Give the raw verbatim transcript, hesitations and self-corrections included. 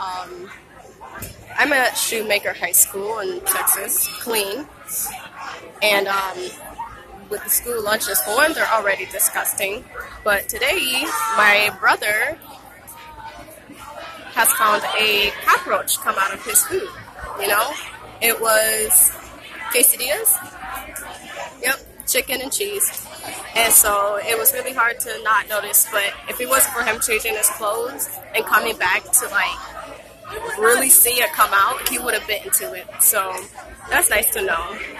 Um, I'm at Shoemaker High School in Texas, Killeen, and um, with the school lunches, for one, they're already disgusting. But today, my brother has found a cockroach come out of his food. You know, it was quesadillas. Yep, chicken and cheese. And so it was really hard to not notice, but if it wasn't for him changing his clothes and coming back to like really see it come out, he would have bitten to it. So that's nice to know.